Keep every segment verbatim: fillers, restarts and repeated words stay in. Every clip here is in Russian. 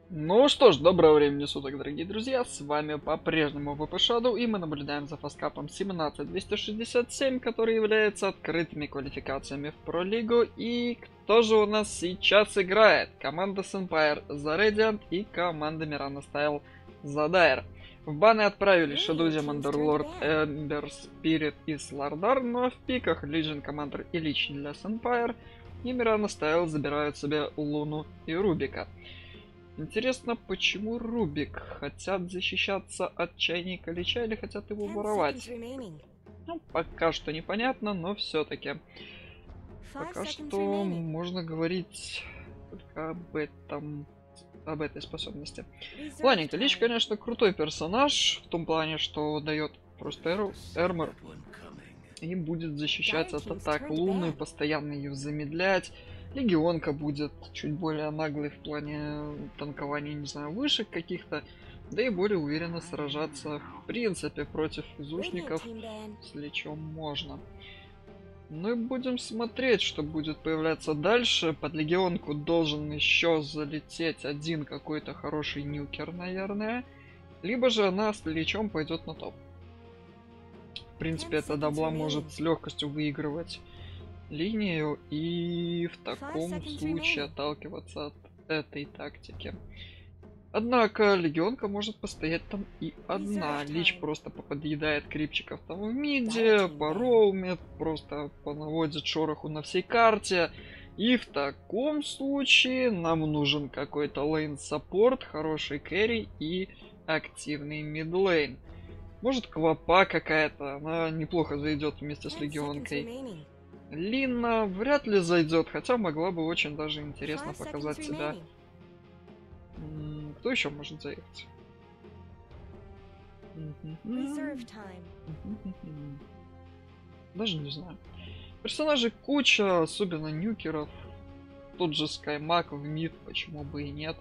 Ну что ж, доброго времени суток, дорогие друзья, с вами по-прежнему ви пи Shadow, и мы наблюдаем за фаскапом семнадцать двести шестьдесят семь, который является открытыми квалификациями в Про-лигу. И кто же у нас сейчас играет? Команда Sunfire за Radiant и команда Mirana Style за Dire. В баны отправили Shadow Demon, Underlord, Ember Spirit и Slardar, ну а в пиках Legion Commander и Lich для Sunfire, и Mirana Style забирают себе Луну и Рубика. Интересно, почему Рубик? Хотят защищаться от чайника Лича или хотят его воровать? Ну, пока что непонятно, но все-таки. Пока что можно говорить только об этом, об этой способности. Ладненько, Лич, конечно, крутой персонаж, в том плане, что дает просто эрмор и будет защищать от атак Луны, постоянно ее замедлять. Легионка будет чуть более наглой в плане танкования, не знаю, вышек каких-то, да и более уверенно сражаться в принципе против физушников с Личом можно. Ну и будем смотреть, что будет появляться дальше. Под Легионку должен еще залететь один какой-то хороший нюкер, наверное, либо же она с Личом пойдет на топ. В принципе, эта дабла может с легкостью выигрывать линию и в таком случае отталкиваться от этой тактики. Однако Легионка может постоять там и одна. Лич просто поподъедает крипчиков там в миде, пороумит, просто понаводит шороху на всей карте. И в таком случае нам нужен какой-то лейн-саппорт, хороший кэрри и активный мидлейн. Может, Квапа какая-то, она неплохо зайдет вместе с Легионкой. Лина вряд ли зайдет, хотя могла бы очень даже интересно показать себя. М-м, кто еще может заехать? Даже не знаю. Персонажей куча, особенно нюкеров. Тот же Скаймак в мид, почему бы и нет.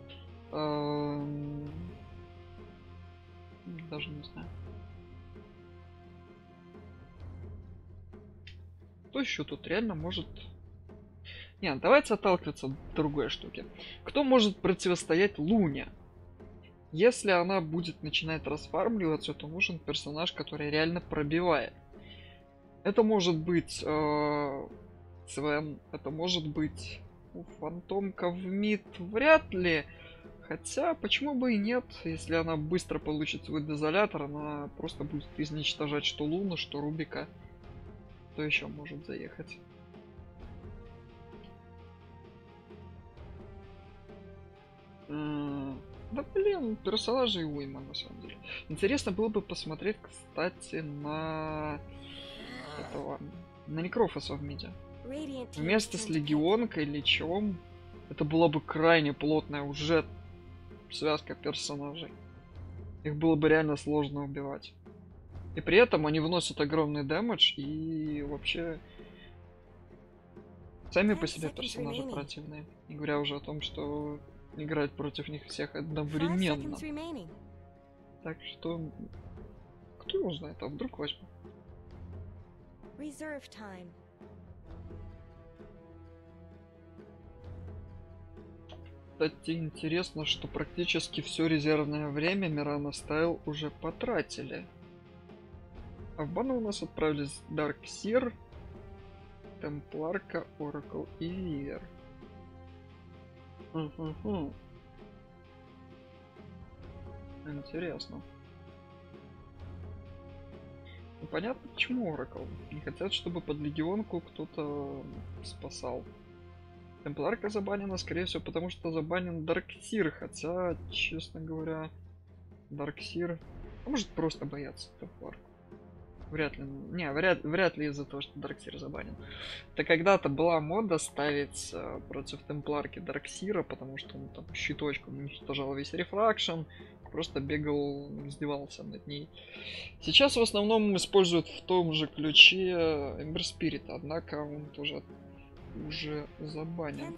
Эм... Даже не знаю. Кто еще тут реально может... Не, давайте отталкиваться от другой штуки. Кто может противостоять Луне? Если она будет начинать расфармливаться, то нужен персонаж, который реально пробивает. Это может быть э, Свен, это может быть ну, Фантомка в мид, вряд ли. Хотя, почему бы и нет, если она быстро получит свой дезолятор, она просто будет изничтожать что Луну, что Рубика. Кто еще может заехать? М-м, да блин, персонажей уйма на самом деле. Интересно было бы посмотреть, кстати, на этого, на Некрофоса в миде. Вместе с Легионкой, Личом, это была бы крайне плотная уже связка персонажей. Их было бы реально сложно убивать. И при этом они вносят огромный дэмэдж и вообще сами по себе персонажи противные. Не говоря уже о том, что играть против них всех одновременно. Так что кто его знает, а вдруг возьму. Кстати, интересно, что практически все резервное время Mirana Style уже потратили. А в баны у нас отправились Дарксир, Темпларка, Оракл и Вивер. Угу. Интересно. Непонятно, почему Оракл. Не хотят, чтобы под Легионку кто-то спасал. Темпларка забанена, скорее всего, потому что забанен Дарксир. Хотя, честно говоря, Дарксир... А может просто бояться Темпларку. Вряд ли. Не, вряд, вряд ли из-за того, что Дарксир забанен. Это когда-то была мода ставить э, против Темпларки Дарксира, потому что он там щиточком уничтожал весь рефракшн, просто бегал, издевался над ней. Сейчас в основном используют в том же ключе Ember Spirit, однако он тоже уже забанен.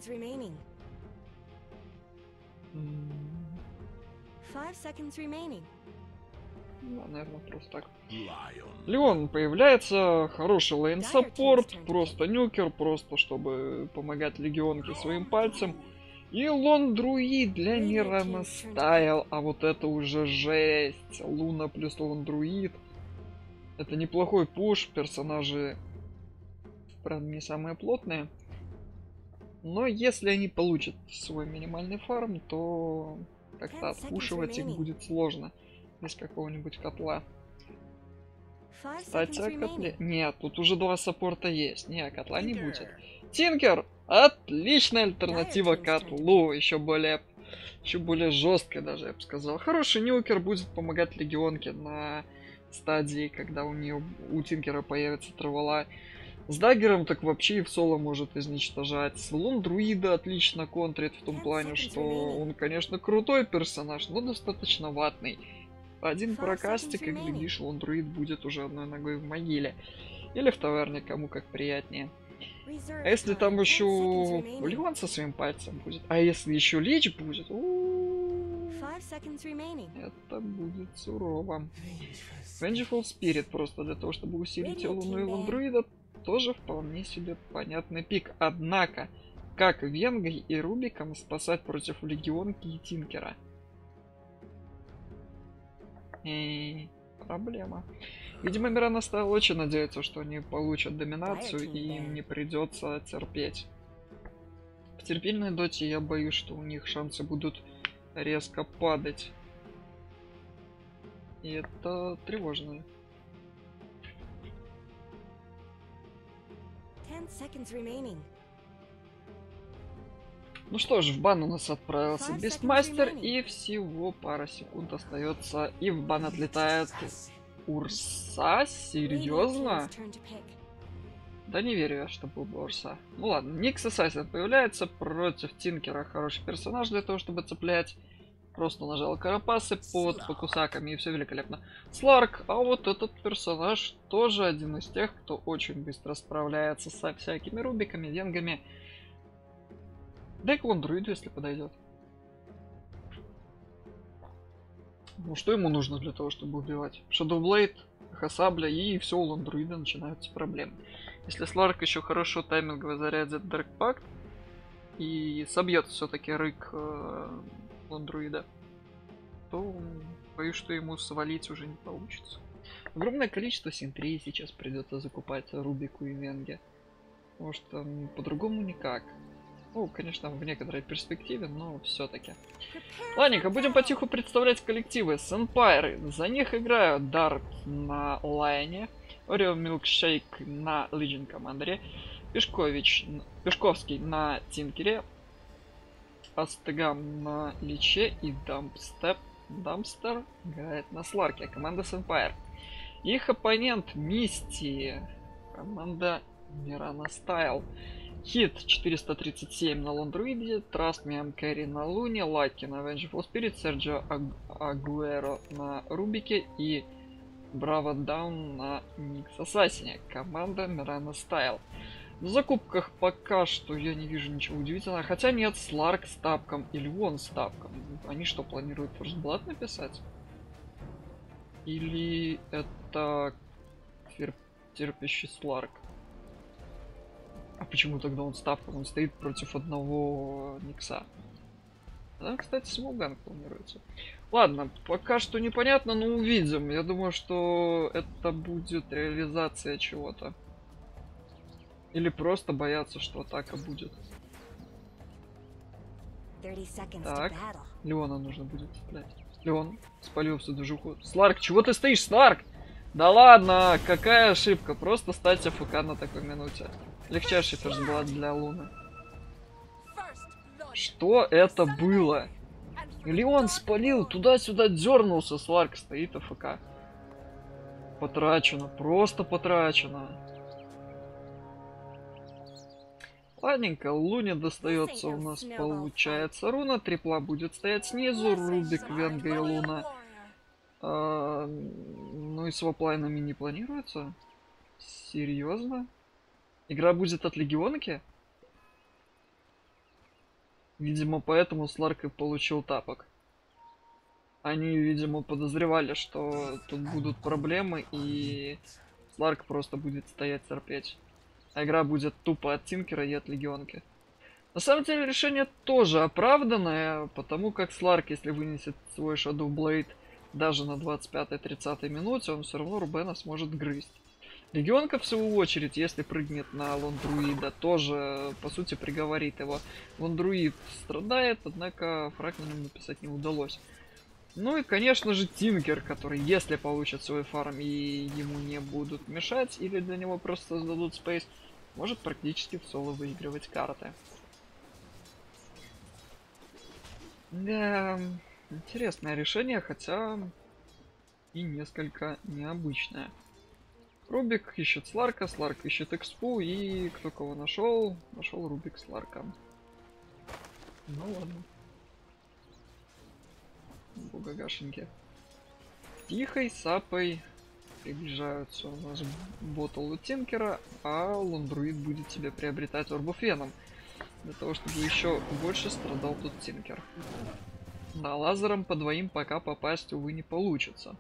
Ну, наверное, просто так. Леон появляется, хороший лейн-саппорт, просто нюкер, просто чтобы помогать Легионке своим пальцем. И лондруид для Мирана Стайл. А вот это уже жесть. Луна плюс лондруид. Это неплохой пуш. Персонажи, правда, не самые плотные. Но если они получат свой минимальный фарм, то как-то отпушивать их будет сложно. Без какого-нибудь котла. Кстати, о котле... Нет, тут уже два саппорта есть. Не, котла не будет. Тинкер! Отличная альтернатива котлу. Еще более... Еще более жесткая даже, я бы сказал. Хороший нюкер будет помогать легионке на стадии, когда у нее у Тинкера появится травола. С даггером так вообще и в соло может изничтожать. Лондруида отлично контрит в том плане, что он, конечно, крутой персонаж, но достаточно ватный. Один прокастик, и глядишь, лондруид будет уже одной ногой в могиле. Или в таверне, кому как приятнее. А если там еще Леон со своим пальцем будет? А если еще Лич будет? Это будет сурово. Vengeful Spirit просто для того, чтобы усилить луну и лондруида, тоже вполне себе понятный пик. Однако, как Венгой и Рубиком спасать против Легионки и Тинкера? И... проблема. Видимо, Мирана Стайл очень надеется, что они получат доминацию и им не придется терпеть. В терпильной доте я боюсь, что у них шансы будут резко падать. И это тревожно. Ну что ж, в бан у нас отправился Бестмастер, и всего пара секунд остается, и в бан отлетает Урса. Серьезно? Да не верю я, что был бы Урса. Ну ладно, Никс Ассасин появляется против Тинкера. Хороший персонаж для того, чтобы цеплять. Просто нажал карапасы под покусаками, и все великолепно. Сларк, а вот этот персонаж тоже один из тех, кто очень быстро справляется со всякими рубиками, венгами. Да и к лондруиду, если подойдет. Ну что ему нужно для того, чтобы убивать? Shadowblade, Хасабля, и все, у лондруида начинаются проблемы. Если Сларк еще хорошо таймингово зарядит Dark Pact и собьет все-таки рык э, лондруида, то боюсь, что ему свалить уже не получится. Огромное количество синтрии сейчас придется закупать Рубику и Венге. Потому что по-другому никак. Ну, конечно, в некоторой перспективе, но все-таки. Ладненько, будем потиху представлять коллективы. Сенпайры. За них играют Дарт на Лайне, Орео Милкшейк на Лиджин Командере, Пешкович, Пешковский на Тинкере, Астегам на Личе и Дампстеп, Дампстер играет на Сларке. Команда Сенпайр. Их оппонент Мисти. Команда Мирана Стайл. Хит четыреста тридцать семь на Лондруиде, Trust Me I'm Carry на Луне, Лаки на Vengeful Spirit, Серджио Агуэро на Рубике и Браво Даун на Никс Ассасине. Команда Мирана Стайл. В закупках пока что я не вижу ничего удивительного. Хотя нет, Сларк с тапком или Вон с тапком. Они что, планируют First Blood написать? Или это терпящий Сларк? А почему тогда он ставком? Он стоит против одного Никса. Да, кстати, Смолганг планируется. Ладно, пока что непонятно, но увидим. Я думаю, что это будет реализация чего-то. Или просто боятся, что атака будет. Так, Леона нужно будет цеплять. Леон, спалил всю движуху. Сларк, чего ты стоишь, Сларк? Да ладно, какая ошибка. Просто стать АФК на такой минуте. Легчайший ферзблад для Луны. Что это было? Леон спалил, туда-сюда дернулся, Сларк стоит АФК. Потрачено, просто потрачено. Ладненько, Луне достается у нас, получается, руна. Трипла будет стоять снизу, Рубик, Венга и Луна. А, ну и с воплайнами не планируется? Серьезно? Игра будет от Легионки? Видимо, поэтому Сларк и получил тапок. Они, видимо, подозревали, что тут будут проблемы, и Сларк просто будет стоять терпеть. А игра будет тупо от Тинкера и от Легионки. На самом деле решение тоже оправданное, потому как Сларк, если вынесет свой Shadow Blade даже на двадцать пятой-тридцатой минуте, он все равно Рубена сможет грызть. Легионка, в свою очередь, если прыгнет на Лондруида, тоже, по сути, приговорит его. Лондруид страдает, однако фраг на нем написать не удалось. Ну и, конечно же, Тинкер, который, если получит свой фарм и ему не будут мешать, или для него просто создадут спейс, может практически в соло выигрывать карты. Да, интересное решение, хотя и несколько необычное. Рубик ищет Сларка, Сларк ищет экспу, и кто кого нашел, нашел Рубик Сларка. Ну ладно. Бугагашеньки. Тихой сапой приближаются у нас ботл у Тинкера, а Лондруид будет себе приобретать Орбов Веном. Для того, чтобы еще больше страдал тут Тинкер. Да, лазером по двоим пока попасть, увы, не получится.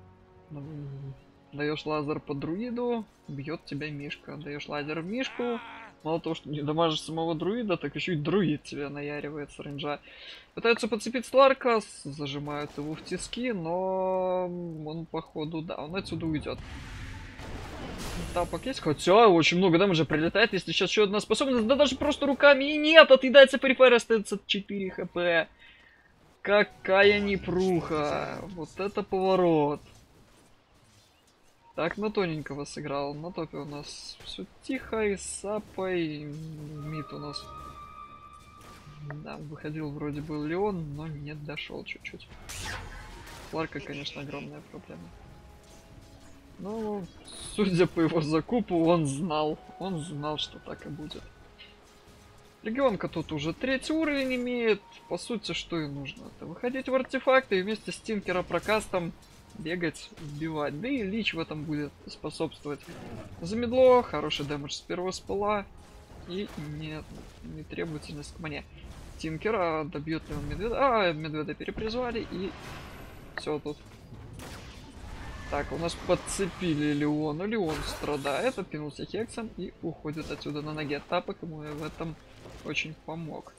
Даешь лазер по друиду, бьет тебя Мишка. Даешь лазер в Мишку, мало того, что не дамажишь самого друида, так еще и друид тебя наяривает с рейнджа. Пытаются подцепить Сларка, зажимают его в тиски, но он, походу, да, он отсюда уйдет. Тапок есть? Хотя очень много дамажа прилетает, если сейчас еще одна способность, да даже просто руками и нет, отъедается Перифер, остается четыре хп. Какая непруха! Вот это поворот! Так, на тоненького сыграл. На топе у нас все тихо, и сапой. Мид у нас... Да, выходил вроде бы Леон, но не дошел чуть-чуть. Сларка, конечно, огромная проблема. Но, судя по его закупу, он знал. Он знал, что так и будет. Легионка тут уже третий уровень имеет. По сути, что и нужно. Это выходить в артефакты и вместе с Тинкера прокастом бегать, вбивать. Да и Лич в этом будет способствовать. Замедло, хороший дэмэдж с первого спала. И нет, не требовательность к мне. Тинкера добьет ли он медведя? А, медведя перепризвали и все тут. Так, у нас подцепили Леона. Леон страдает, откинулся хексом и уходит отсюда на ноге. Тапок ему в этом очень помог.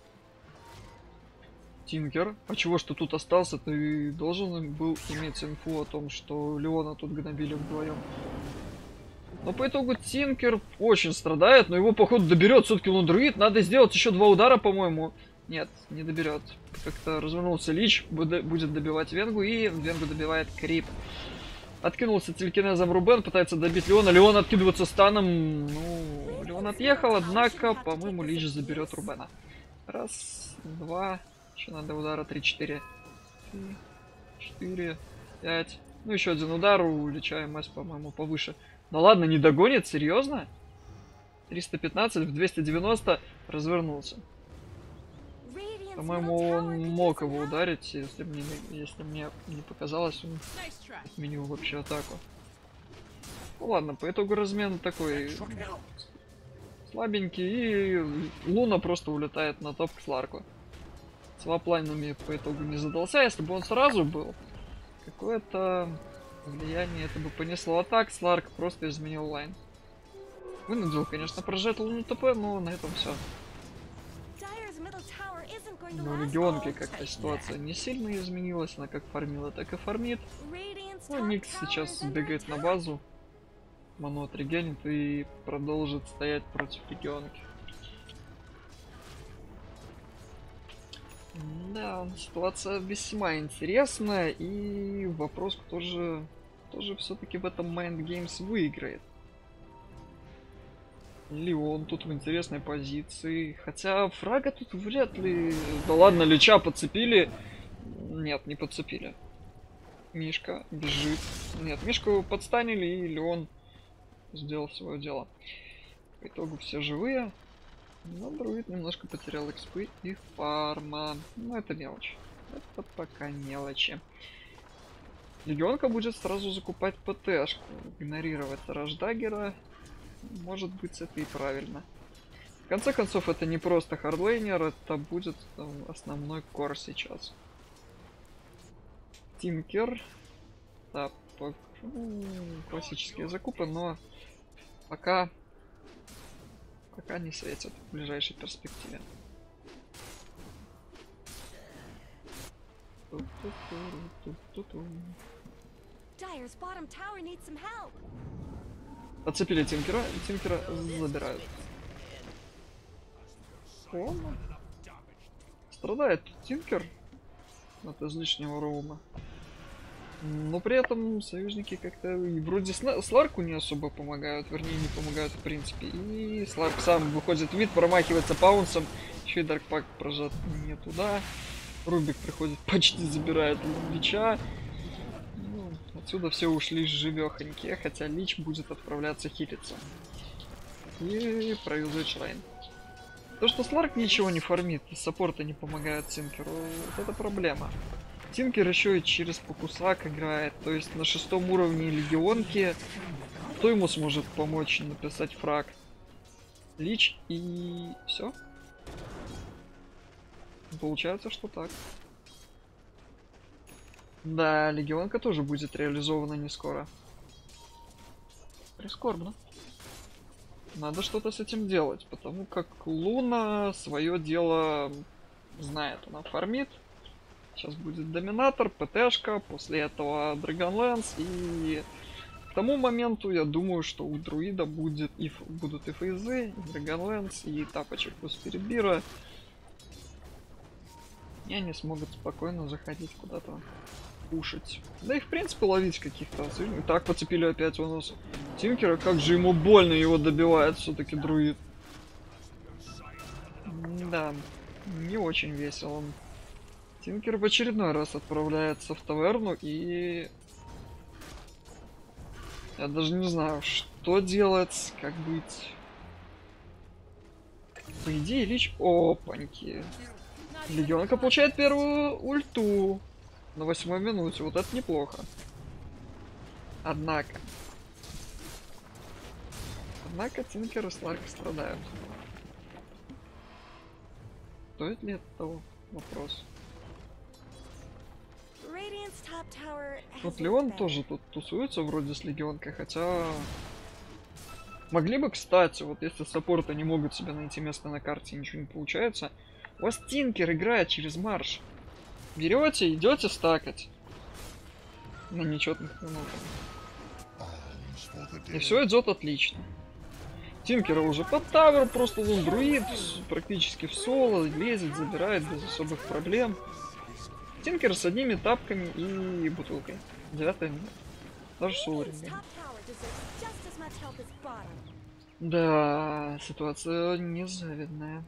Тинкер, а чего что тут остался? Ты должен был иметь инфу о том, что Леона тут гнобили вдвоем. Но по итогу Тинкер очень страдает, но его, походу, доберет все-таки Лондруид. Надо сделать еще два удара, по-моему. Нет, не доберет. Как-то развернулся Лич, будет добивать Венгу, и Венгу добивает Крип. Откинулся телекинезом Рубен, пытается добить Леона. Леон откидывается станом. Ну, Леон отъехал, однако, по-моему, Лич заберет Рубена. Раз, два, еще надо удара, три, четыре. Три, четыре, пять. Ну, еще один удар, у Лича МС, по-моему, повыше. Да ладно, не догонит? Серьезно? триста пятнадцать в двести девяносто развернулся. По-моему, он мог его ударить, если мне, если мне не показалось, он отменил вообще атаку. Ну ладно, по итогу размен такой слабенький, и Луна просто улетает на топ к Сларку. С ваплайнами по итогу не задался, если бы он сразу был, какое-то влияние это бы понесло. А так Сларк просто изменил лайн. Вынудил, конечно, прожать Луну ТП, но на этом все. Но у Легионки как-то ситуация не сильно изменилась, она как фармила, так и фармит. Ну, Никс сейчас бегает на базу, ману отрегенит и продолжит стоять против Легионки. Да, ситуация весьма интересная, и вопрос, кто же, кто же все-таки в этом Mind Games выиграет. Леон тут в интересной позиции. Хотя фрага тут вряд ли... Да ладно, Лича подцепили. Нет, не подцепили. Мишка бежит. Нет, Мишку подстанили, и Леон сделал свое дело. По итогу все живые. Но друид немножко потерял экспы и фарма. Но это мелочь. Это пока мелочи. Легионка будет сразу закупать ПТшку. Игнорировать Рашдагера. Может быть, это и правильно. В конце концов, это не просто хардлейнер, это будет там, основной кор сейчас. Тинкер. Да, по... ну, классические закупы, но пока пока не светят в ближайшей перспективе. Отцепили Тинкера, и Тинкера забирают. О, страдает Тинкер от излишнего роума. Но при этом союзники как-то и вроде Сларку не особо помогают, вернее не помогают в принципе. И Сларк сам выходит в вид, промахивается паунсом, еще и Даркпак прожат не туда. Рубик приходит, почти забирает Лича. Ну, отсюда все ушли живехоньки, хотя Лич будет отправляться хилиться. И провезет Шрайн. То, что Сларк ничего не фармит, и саппорта не помогает Тинкеру, вот это проблема. Тинкер еще и через Покусак играет, то есть на шестом уровне Легионки. Кто ему сможет помочь написать фраг? Лич и все. Получается, что так. Да, Легионка тоже будет реализована не скоро. Прискорбно. Надо что-то с этим делать, потому как Луна свое дело знает, она фармит. Сейчас будет Доминатор, ПТшка, после этого Драгонлэнс, и к тому моменту я думаю, что у Друида будет и, будут и фейзы, и Драгонлэнс, и тапочек у Спиритбира. И они смогут спокойно заходить куда-то кушать. Да и в принципе ловить каких-то. Так поцепили опять у нас Тинкера, как же ему больно его добивает все-таки Друид. Да, не очень весело. Тинкер в очередной раз отправляется в таверну, и я даже не знаю, что делать, как быть. По идее, Лич... Опаньки. Легионка получает первую ульту на восьмой минуте. Вот это неплохо. Однако. Однако Тинкер и Сларк страдают. Стоит ли это того? Вопрос. Вот Леон тоже тут тусуется вроде с Легионкой, хотя... Могли бы, кстати, вот если саппорты не могут себе найти место на карте и ничего не получается, у вас Тинкер играет через марш. Берете, идете стакать. На нечетных минутах. И все идет отлично. Тинкера уже под тавер, просто он друид, практически в соло, лезет, забирает без особых проблем. Тинкер с одними тапками и бутылкой. Девятая минута. Даже с уровнем. Да, ситуация незавидная.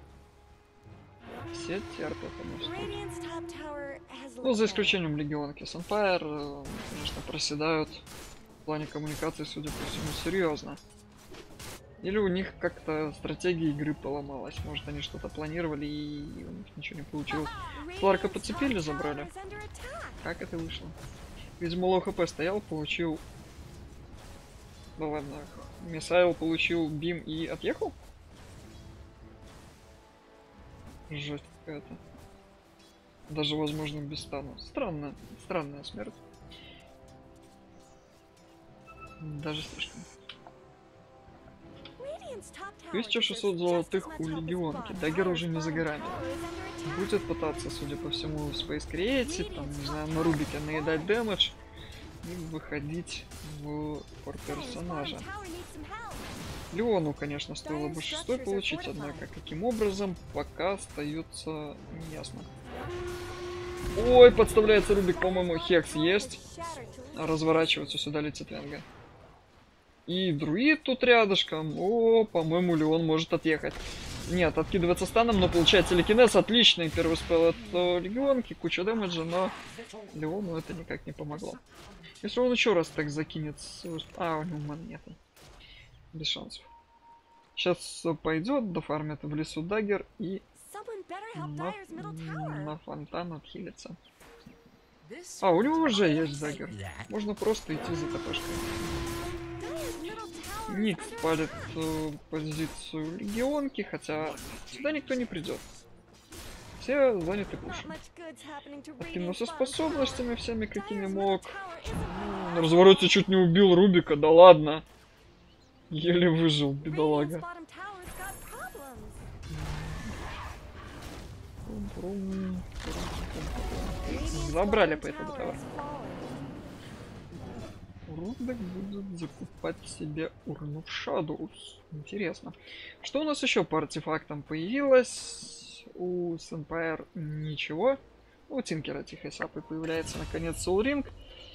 Все терпят, конечно. Ну, за исключением Легионки. Санфайр, конечно, проседают в плане коммуникации, судя по всему, серьезно. Или у них как-то стратегия игры поломалась. Может, они что-то планировали и у них ничего не получилось. Сларка подцепили, забрали. Как это вышло? Видимо, лоу хп стоял, получил... Ну ладно. Мисайл получил бим и отъехал? Жесть какая-то. Даже, возможно, без стана. Странно. Странная смерть. Даже слишком. тысяча шестьсот золотых у Легионки. Даггер уже не за горами. Будет пытаться, судя по всему, Space Creative, там, не знаю, на Рубике наедать дэмэдж и выходить в фор персонажа. Леону, конечно, стоило бы шестой получить, однако каким образом, пока остается неясно. Ой, подставляется Рубик, по-моему, Хекс есть. Разворачиваться сюда летит Венга. И друид тут рядышком. О, по-моему, Леон может отъехать. Нет, откидывается станом, но получает телекинез. Отличный первый спел от э, Легионки. Куча дэмэджа, но Леону это никак не помогло. Если он еще раз так закинет... А, у него ман нет. Без шансов. Сейчас пойдет, дофармит в лесу Даггер и на, на фонтан отхилится. А, у него уже есть Даггер. Можно просто идти за ТПшкой. Ник спалит э, позицию Легионки, хотя сюда никто не придет. Все заняты пушем. Откинулся способностями всеми, какими мог. На развороте чуть не убил Рубика, да ладно. Еле выжил, бедолага. Забрали по этому товару. Рудбек будет закупать себе урну в Shadows. Интересно. Что у нас еще по артефактам появилось? У Сэмпайр ничего. У Тинкера тихой сапы появляется наконец Soul Ring.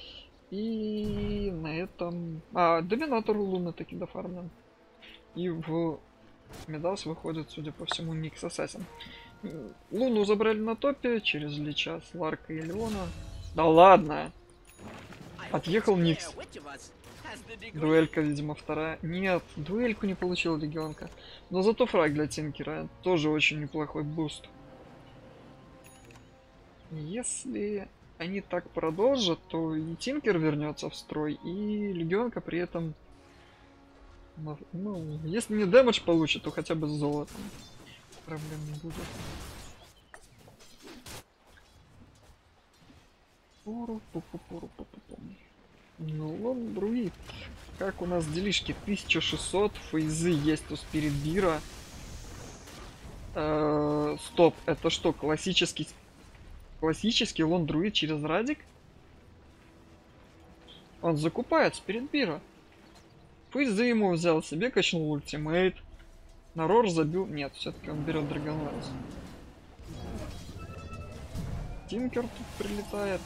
И на этом... А, Доминатор Луна таки дофармлен. И в Медас выходит, судя по всему, Никс Ассасин. Луну забрали на топе через Лича, Сларка и Леона. Да ладно! Отъехал Никс. Дуэлька, видимо, вторая. Нет, дуэльку не получил Легионка. Но зато фраг для Тинкера. Тоже очень неплохой буст. Если они так продолжат, то и Тинкер вернется в строй, и Легионка при этом... Ну, если не дэмэдж получит, то хотя бы с золотом. Проблем не будет. Ну, лон друид. Как у нас делишки? тысяча шестьсот, фейзы есть у Спиритбира. Э -э, стоп, это что, классический... Классический лон друид через Радик? Он закупает Спиритбира. Фейзы ему взял себе, качнул ультимейт. На Рор забил... Нет, все-таки он берет Драгонлэнс. Тинкер тут прилетает.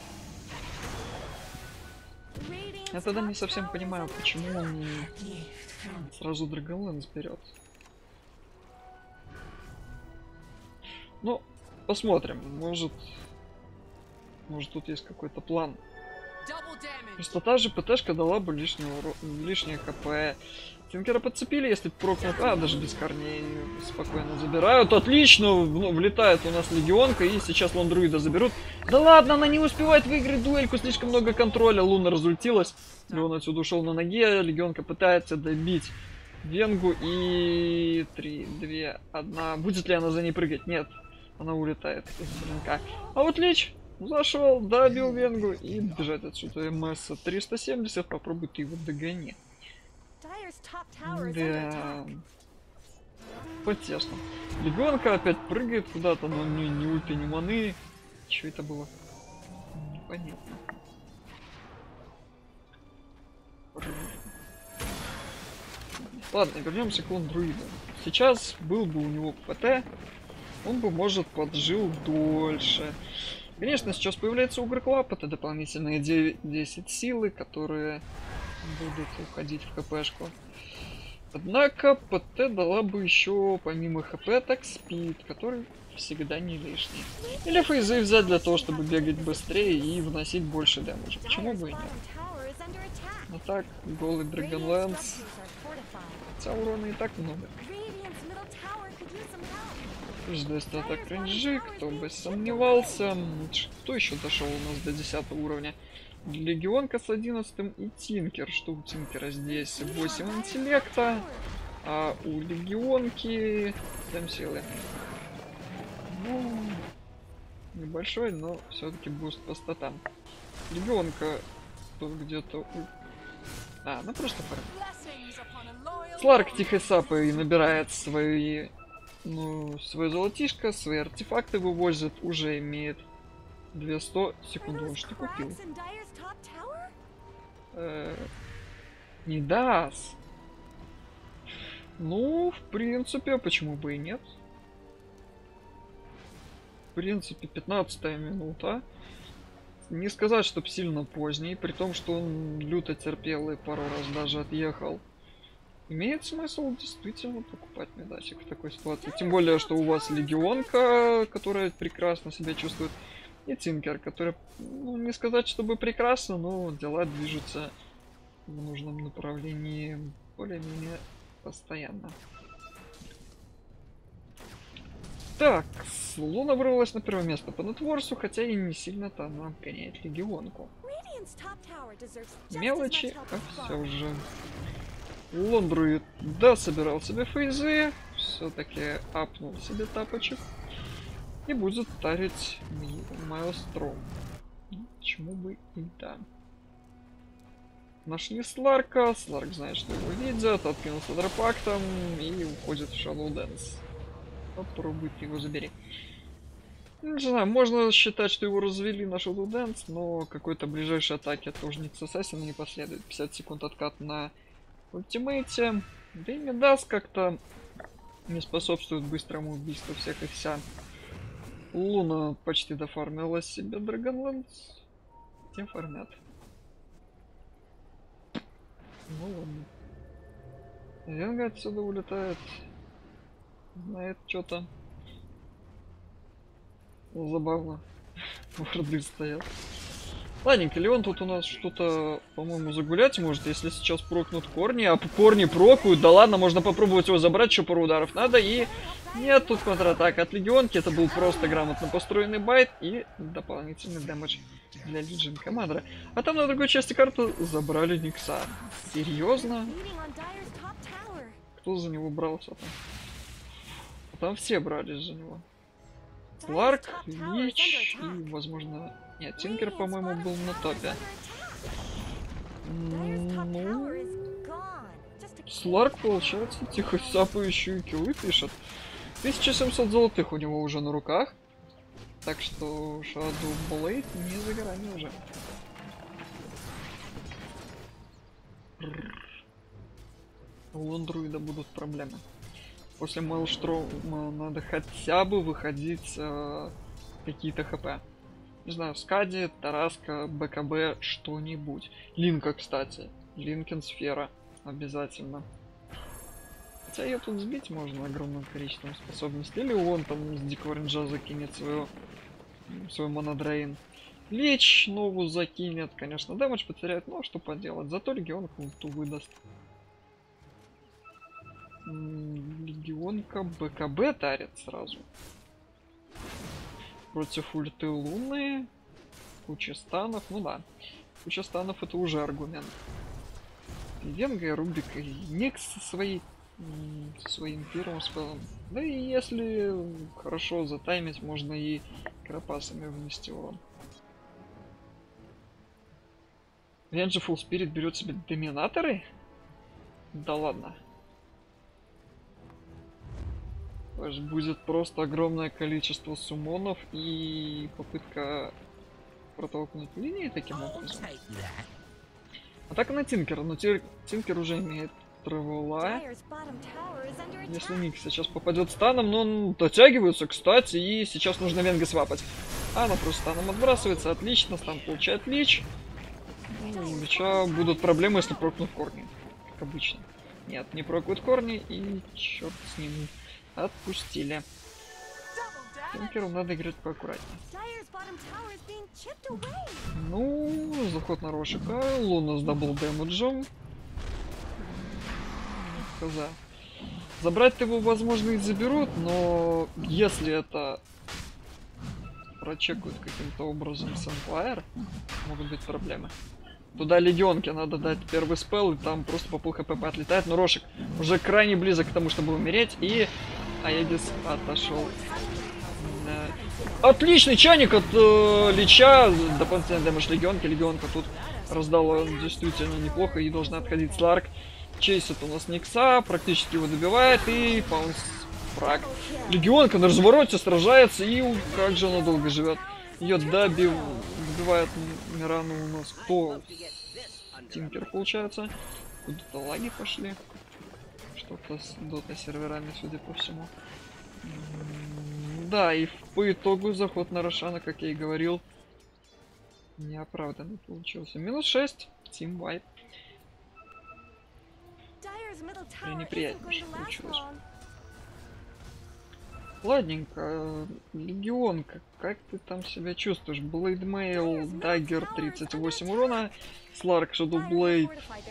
Я тогда не совсем понимаю, почему он не сразу Драгонлэнс берет. Ну, посмотрим. Может... Может тут есть какой-то план. Просто та же ПТшка дала бы лишнего, лишнее ХП. Тинкера подцепили, если прокнут... А, даже без корней спокойно забирают. Отлично! Влетает у нас Легионка, и сейчас лондруида заберут. Да ладно, она не успевает выиграть дуэльку, слишком много контроля. Луна разультилась. Леон отсюда ушел на ноге. Легионка пытается добить Венгу. И... три, два, одна. Будет ли она за ней прыгать? Нет. Она улетает из блинка. А вот Лич зашел, добил Венгу и бежать отсюда. МС триста семьдесят. Попробуй ты его догони. Да. Потешно. Легионка опять прыгает куда-то, но ни, ни ульты, ни маны. Что это было? Непонятно. Ладно, вернемся к лондруиду. Сейчас был бы у него ПТ, он бы, может, поджил дольше. Конечно, сейчас появляется Угр Клаб, это дополнительные десять силы, которые будут уходить в ХПшку. Однако ПТ дала бы еще помимо ХП так спид, который всегда не лишний. Или фейзы взять для того, чтобы бегать быстрее и вносить больше дэмэджа. Почему бы и нет? Но так, голый Драгонлэнс. Хотя урона и так много. Плюс двести атак рейнджи, кто бы сомневался. Кто еще дошел у нас до десятого уровня? Легионка с одиннадцатым и Тинкер. Что у Тинкера здесь? восемь интеллекта, а у Легионки семь силы. Ну, небольшой, но все-таки буст по статам. Легионка тут где-то... А, ну просто пора. Сларк тихой сапой набирает свои... Ну, свое золотишко, свои артефакты вывозит, уже имеет двести секунду. Он что купил? Э -э не даст. Ну, в принципе, почему бы и нет? В принципе, пятнадцатая минута. Не сказать, чтоб сильно поздний, при том, что он люто терпел и пару раз даже отъехал. Имеет смысл действительно покупать медасик в такой ситуации. Тем более, что у вас Легионка, которая прекрасно себя чувствует, и Тинкер, который, ну, не сказать, чтобы прекрасно, но дела движутся в нужном направлении более-менее постоянно. Так, Луна вырвалась на первое место по нетворсу, хотя и не сильно-то она гоняет Легионку. Мелочи, а все же. Лондруид, да, собирал себе фейзы, все-таки апнул себе тапочек и будет тарить Маэлстром. Почему бы и да. Нашли Сларка, Сларк знает, что его видят, откинулся дропактом и уходит в Shadow Dance. Попробуй ты его забери. Не знаю, можно считать, что его развели на Shadow Dance, но какой-то ближайшей атаки от Ужницы Ассасина не последует. пятьдесят секунд откат на ультимейте. Да и Мидас как-то не способствует быстрому убийству всех и вся. Луна почти дофармила себе Драгонлэнд. Те фармят. Ну ладно. Венга отсюда улетает. Знает что-то. Забавно. Варды стоят. Ладненько, Леон тут у нас что-то, по-моему, загулять может, если сейчас прокнут корни, а корни прокают, да ладно, можно попробовать его забрать, еще пару ударов надо, и нет, тут контратака от Легионки, это был просто грамотно построенный байт и дополнительный дэмэдж для Лиджин Командера. А там на другой части карты забрали Никса. Серьезно? Кто за него брался там? Там все брались за него. Сларк, Лич и, возможно... Нет, Тинкер, по-моему, был на топе. Ну... Сларк, получается, тихо сапающую киллы пишет. тысяча семьсот золотых у него уже на руках. Так что Shadow Blade не за горами уже. У Лондруида будут проблемы. После Мэлштрома надо хотя бы выходить э, какие-то хп. Не знаю, Скади, Тараска, БКБ, что-нибудь. Линка, кстати. Линкен Сфера. Обязательно. Хотя ее тут сбить можно огромным количеством способностей. Или он там с дикого ренджа закинет свою, свой монодрейн. Лич новую закинет. Конечно, дэмэдж потеряет, но что поделать. Зато Легион ульту выдаст. Легионка БКБ тарит сразу. Против ульты Луны. Куча станов. Ну да. Куча станов это уже аргумент. Венга и Рубик и Никс со своей со своим первым спелом. Да и если хорошо затаймить, можно и крапасами внести урон. Венджи Фулл Спирит берет себе доминаторы? Да ладно. Будет просто огромное количество суммонов и попытка протолкнуть линии таким образом. Атака на Тинкера, но Тинкер уже имеет травела. Если Ник сейчас попадет станом, но он дотягивается, кстати, и сейчас нужно Венга свапать. А она просто станом отбрасывается, отлично, стан получает Лич. Ну, у Лича будут проблемы, если прокнут корни, как обычно. Нет, не прокнут корни, и черт с ним. Отпустили. Тинкеру надо играть поаккуратнее. Ну, заход на Рошика. Луна с дабл дэмэджем. Хз. Забрать его, возможно, и заберут, но если это прочекают каким-то образом Сэмплайер, могут быть проблемы. Туда Легионке надо дать первый спел, и там просто по пол хп отлетает. Но Рошик уже крайне близок к тому, чтобы умереть, и Аегис отошел. Отличный чайник от э, Лича. Дополнительный дэмэдж Легионки. Легионка тут раздала действительно неплохо и должна отходить. Сларк чейсит у нас Никса, практически его добивает, и паунс фраг. Легионка на развороте сражается, и как же она долго живет. Ее добив... добивает Мирану у нас кто? Тинкер, получается. Куда-то лаги пошли. Что-то с дота серверами, судя по всему. Да, и по итогу заход на Рошана, как я и говорил, неоправданный получился. Минус шесть. Тим вайп. Неприятнейшее получилось. Ладненько, Легионка, как ты там себя чувствуешь? Блейдмейл, Даггер, тридцать восемь урона, Сларк, Shadow Blade,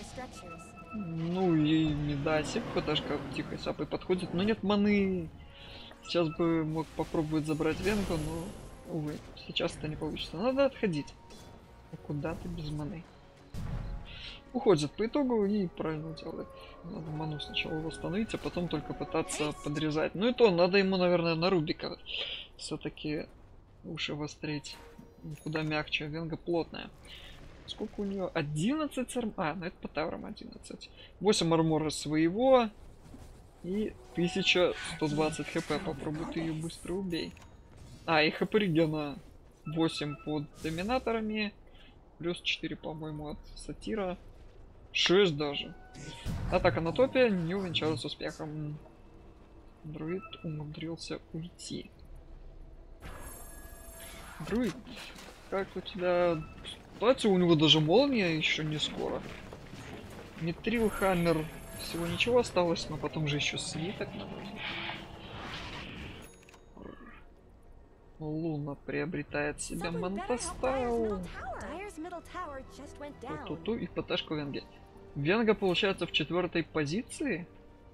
ну и Медасик, потому что тихо сапой подходит, но нет маны. Сейчас бы мог попробовать забрать Венгу, но, увы, сейчас это не получится. Надо отходить. А куда ты без маны? Уходит по итогу и правильно делает. Надо ману сначала восстановить, а потом только пытаться подрезать. Ну и то, надо ему, наверное, на Рубика все-таки уши вострить. Куда мягче. Венга плотная. Сколько у нее? одиннадцать арм... А, ну это по таурам одиннадцать. восемь армора своего. И тысяча сто двадцать хп. Попробуй ты ее быстро убей. А, и хп регена восемь под доминаторами. Плюс четыре, по-моему, от сатира. шесть даже. Атака на топе не увенчалась успехом. Друид умудрился уйти. Друид, как у тебя... Кстати, у него даже молния еще не скоро. Митрил, Хаммер, всего ничего осталось, но потом же еще свиток надо. Луна приобретает себе Мантастау. Ту-ту-ту и ПТшку Венге. Венга получается в четвертой позиции?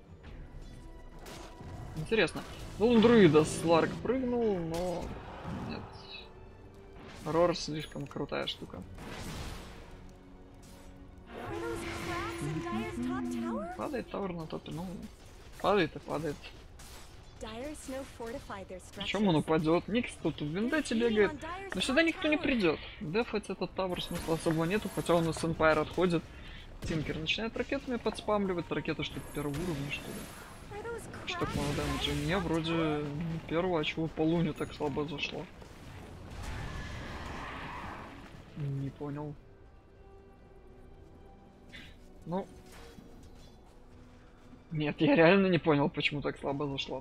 Интересно. Ну, у друида Сларк прыгнул, но... Нет. Рор слишком крутая штука. Падает тавр на топе, ну... Падает и падает. Причем он упадет? Никс тут в вендете бегает. Но сюда никто не придет. Дефать этот тавр смысла особо нету, хотя он из Эмпайр отходит. Тинкер начинает ракетами подспамливать. Ракеты что-то первого уровня, что ли? Что к моему дэмэджу? Мне вроде не первого, а чего по луне так слабо зашло? Не понял. Ну... Нет, я реально не понял, почему так слабо зашло.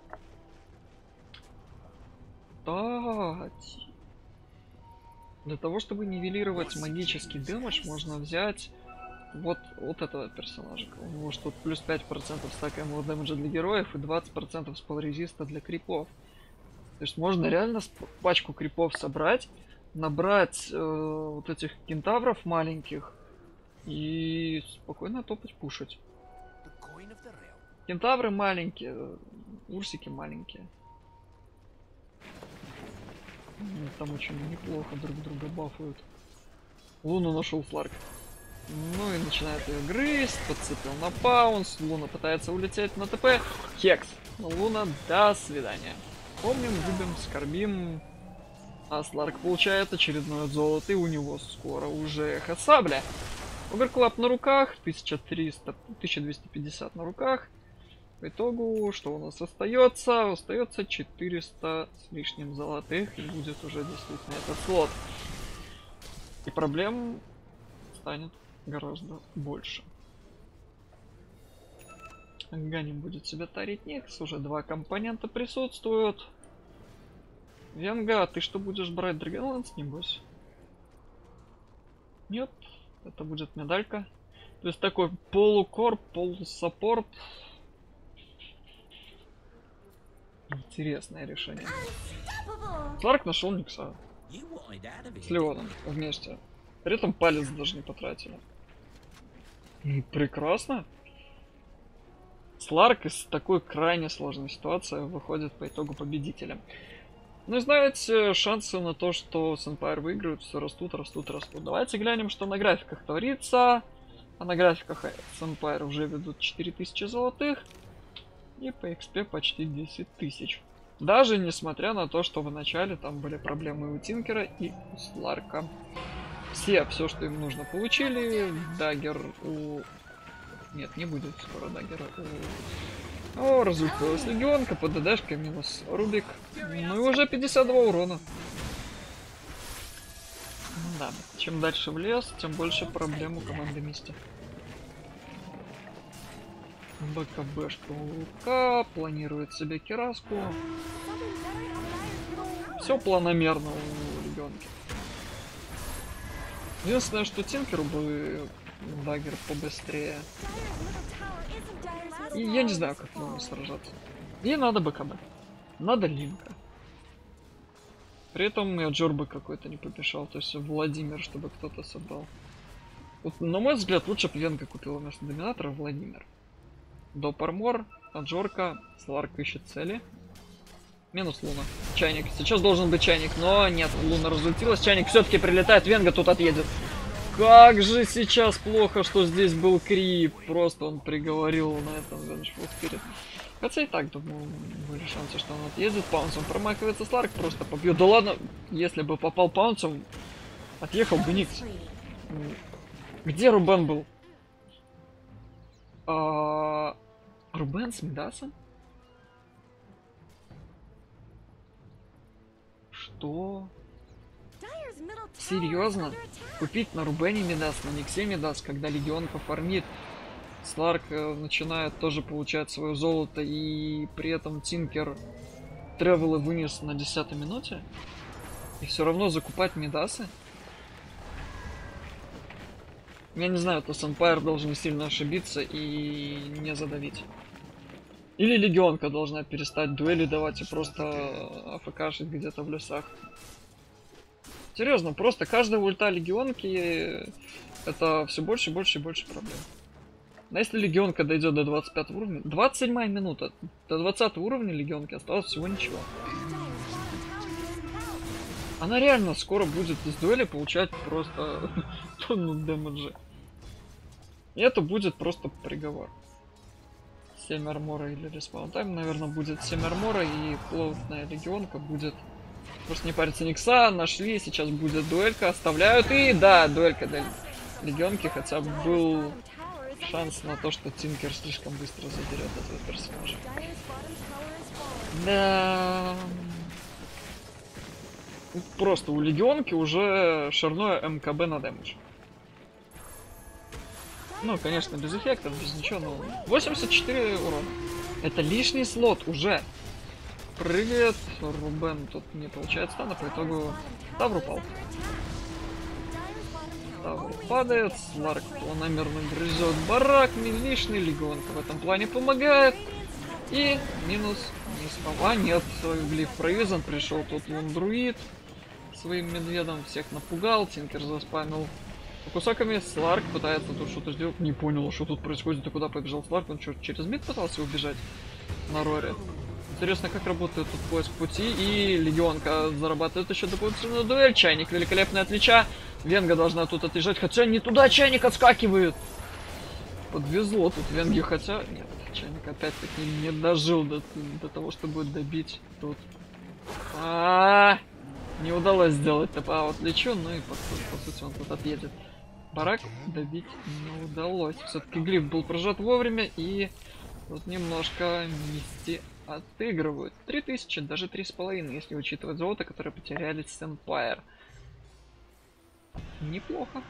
Кстати, для того, чтобы нивелировать магический дэмэдж, можно взять вот, вот этого персонажа. У него что тут плюс пять процентов стакаемого дэмэджа для героев и двадцать процентов спал резиста для крипов. То есть можно реально пачку крипов собрать, набрать э, вот этих кентавров маленьких и спокойно топать, пушить. Кентавры маленькие, урсики маленькие. Там очень неплохо друг друга бафуют. Луну нашел Сларк. Ну и начинает ее грызть, подцепил на паунс. Луна пытается улететь на ТП. Хекс. Луна, до свидания. Помним, любим, скорбим. А Сларк получает очередное золото, и у него скоро уже эхо сабля. Оверклап на руках, тысяча триста, тысяча двести пятьдесят на руках. По итогу, что у нас остается? Остается четыреста с лишним золотых, и будет уже действительно этот слот. И проблем станет гораздо больше. Ганим будет себе тарить Никс, уже два компонента присутствуют. Венга, ты что будешь брать? Драгонлэнс, небось? Нет, это будет медалька. То есть такой полукорп, полусаппорт. Интересное решение. Сларк нашел Никса с Леоном вместе. При этом палец даже не потратили. Прекрасно. Сларк из такой крайне сложной ситуации выходит по итогу победителем. Ну и знаете, шансы на то, что Сэмпайр выиграют, все растут, растут, растут. Давайте глянем, что на графиках творится. А на графиках Сэмпайр уже ведут четыре тысячи золотых. И по экспе почти десять тысяч. Даже несмотря на то, что в начале там были проблемы у Тинкера и у Сларка. Все, все, что им нужно, получили. Даггер у... Нет, не будет скоро даггера у... О, разуткалась легионка, под ДДшкой минус Рубик. Ну и уже пятьдесят два урона. Да, чем дальше в лес, тем больше проблем у команды Мисти. БКБшка у Лука, планирует себе кираску. Все планомерно у ребенка. Единственное, что Тинкеру бы даггер побыстрее. И я не знаю, как нужно сражаться. И надо БКБ. Надо Линка. При этом и Аджор бы какой-то не помешал. То есть Владимир, чтобы кто-то собрал. Вот, на мой взгляд, лучше бы Венга купила вместо Доминатора Владимир. Допармор, Аджорка, Сларк ищет цели. Минус Луна. Чайник. Сейчас должен быть чайник, но нет, Луна разультилась. Чайник все-таки прилетает, Венга тут отъедет. Как же сейчас плохо, что здесь был крип. Просто он приговорил на этом Vengeful Spirit. Хотя и так, думаю, были шансы, что он отъедет. Паунсом промахивается Сларк, просто побьет. Да ладно, если бы попал Паунсом, отъехал бы Никс. Где Рубен был? А... Рубен с Мидасом? Что? Серьезно? Купить на Рубене Мидас, на Никсе Мидас, когда Легионка фармит, Сларк э, начинает тоже получать свое золото, и при этом Тинкер тревелы вынес на десятой минуте? И все равно закупать Мидасы? Я не знаю, то Сэмпайр должен сильно ошибиться и не задавить. Или Легионка должна перестать дуэли давать и просто АФКшить где-то в лесах. Серьезно, просто каждая ульта Легионки это все больше и больше и больше проблем. Но если Легионка дойдет до двадцать пятого уровня, двадцать седьмая минута, до двадцатого уровня Легионки осталось всего ничего. Она реально скоро будет из дуэли получать просто тонну дэмэджа. И это будет просто приговор. семь армора или респаун тайм, наверное, будет семь армора, и плотная Легионка будет... Просто не париться Никса, нашли, сейчас будет дуэлька, оставляют, и да, дуэлька для Легионки, хотя бы был шанс на то, что Тинкер слишком быстро заберет этого персонажа. Да... Просто у Легионки уже шарное МКБ на дэмэдж. Ну, конечно, без эффектов, без ничего, но восемьдесят четыре урона. Это лишний слот уже. Прыгает, Рубен тут не получает стана, по итогу Тавр упал. Тавр падает, Сларк планомерно грызет барак, милишный, Легионка в этом плане помогает. И минус, не спала, нет, глиф провизан, пришел тут лундруид своим медведом, всех напугал, Тинкер заспамил кусаками, Сларк пытается тут что-то сделать, не понял, что тут происходит и куда побежал Сларк, он что, через мид пытался убежать на Роре? Интересно, как работает тут поиск пути, и Легионка зарабатывает еще дополнительную дуэль, Чайник великолепный от Лича, Венга должна тут отъезжать, хотя не туда Чайник отскакивает. Подвезло тут Венги, хотя... Нет, Чайник опять-таки не дожил до, до того, чтобы добить тут. А -а -а, не удалось сделать ТП, а вот Личу, ну и по, по сути он тут отъедет. Барак добить не удалось. Все-таки глиф был прожат вовремя, и тут немножко Мисти отыгрывают. три тысячи, даже три с половиной, если учитывать золото, которое потеряли Сэмпайр. Неплохо.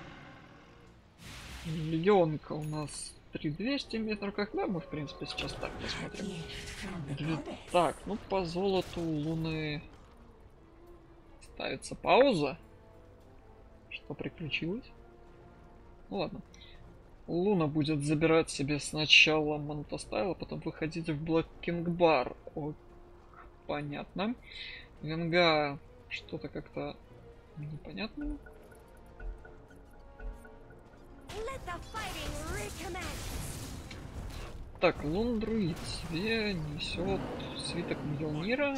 Легионка у нас три двести метров, когда мы в принципе сейчас так посмотрим. Так, ну по золоту Луны ставится пауза. Что приключилось? Ну ладно. Луна будет забирать себе сначала Монтастайл, а потом выходить в Black King Bar. О, понятно. Венга что-то как-то непонятно. Так, Лундруид себе несет свиток Мьёлнира.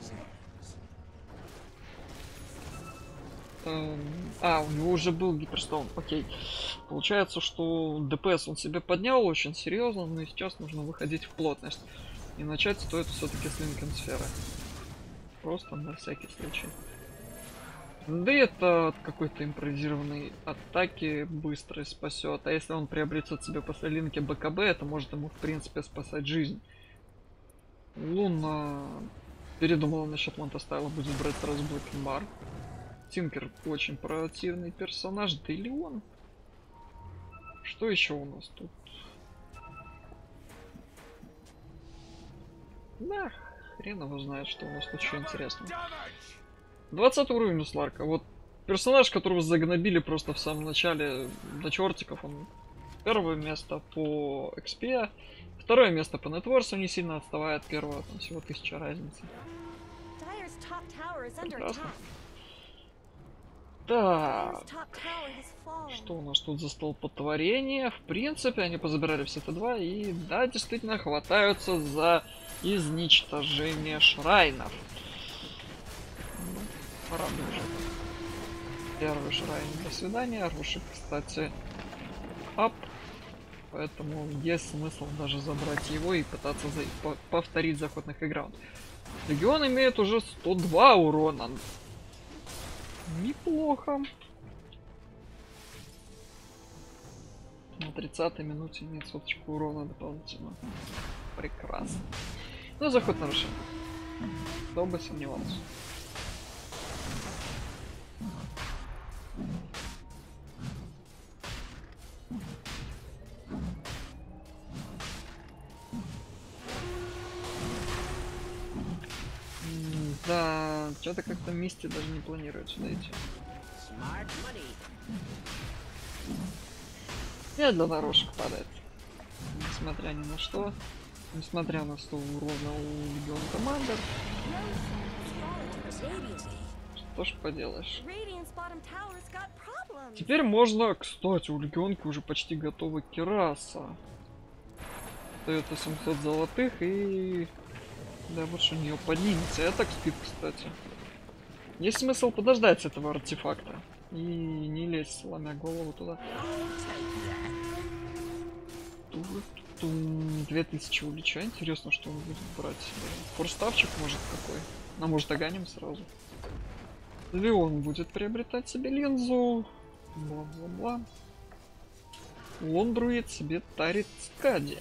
Эм, а, у него уже был гиперстоун, окей. Получается, что ДПС он себе поднял очень серьезно, но сейчас нужно выходить в плотность. И начать стоит все-таки с Линкен Сферы. Просто на всякий случай. Да и это от какой-то импровизированной атаки быстро спасет. А если он приобретет себе после линки БКБ, это может ему в принципе спасать жизнь. Луна передумала насчет Монтастайла, будет брать сразу Black Bar. Тинкер очень противный персонаж, да или он? Что еще у нас тут? Да, хрен его знает, что у нас тут еще интересно. двадцатый уровень у Сларка. Вот персонаж, которого загнобили просто в самом начале до чертиков. Он первое место по экспе, второе место по нетворсу, не сильно отставая от первого, там всего тысяча разницы. Прекрасно. Так, что у нас тут за столпотворение? В принципе, они позабирали все Т два и, да, действительно хватаются за изничтожение шрайнов. Ну, пора уже. Первый шрайн, до свидания. Рушик, кстати, ап. Поэтому есть смысл даже забрать его и пытаться за... по повторить заход на хайграунд. Легион имеет уже сто два урона. Неплохо. На тридцатой минуте имеет соточку урона дополнительно. Прекрасно. Ну, заход нарушен. Кто бы сомневался. Что-то как-то Мисти даже не планирует сюда идти. Я для дорожек падает. Несмотря ни на что. Несмотря на сто урона у Легион Командер. Что ж поделаешь. Теперь можно, кстати, у Легионки уже почти готова кераса. Это семьсот золотых и... Да, вот что у нее поднимется. Я так спит, кстати. Есть смысл подождать этого артефакта. И не лезть, сломя голову туда. две тысячи улича. Интересно, что он будет брать. Форставчик может какой. А может доганим сразу. Леон будет приобретать себе линзу. Бла-бла-бла. Лондрует себе тарит Скади.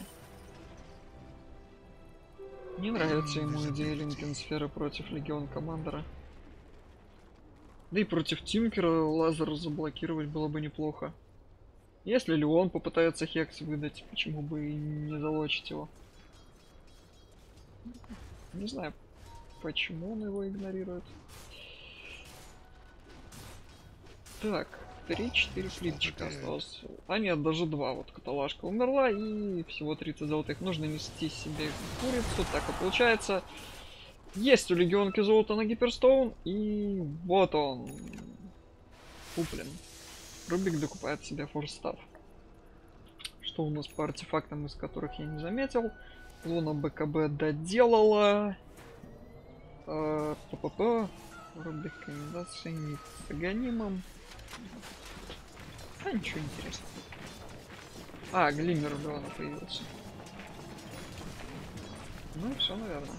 Не нравится ему идея Линкен Сферы против Легион Командера. Да и против Тинкера лазер заблокировать было бы неплохо. Если Леон попытается Хекс выдать, почему бы и не залочить его? Не знаю, почему он его игнорирует. Так, три-четыре флипчика осталось. А нет, даже два. Вот каталажка умерла и всего тридцать золотых. Нужно нести себе курицу. Так и получается. Есть у Легионки золото на Гиперстоун. И вот он. Куплен. Рубик докупает себе форстав. Что у нас по артефактам, из которых я не заметил? Луна БКБ доделала. А, П-п-п. Рубик рекомендации не с аганимом. А, ничего интересного. А, Глиммер у Леона появился. Ну и все, наверное.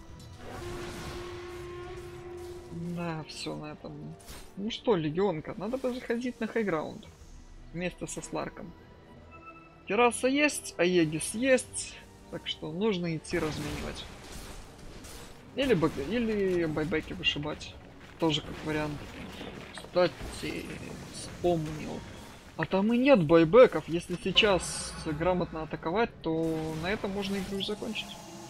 Да, все на этом. Ну что, Легионка, надо бы заходить на хайграунд. Вместе со Сларком. Терраса есть, Аегис есть. Так что нужно идти разменивать. Или, бэг... Или байбеки вышибать. Тоже как вариант. Кстати, вспомнил. А там и нет байбеков. Если сейчас грамотно атаковать, то на этом можно игру закончить.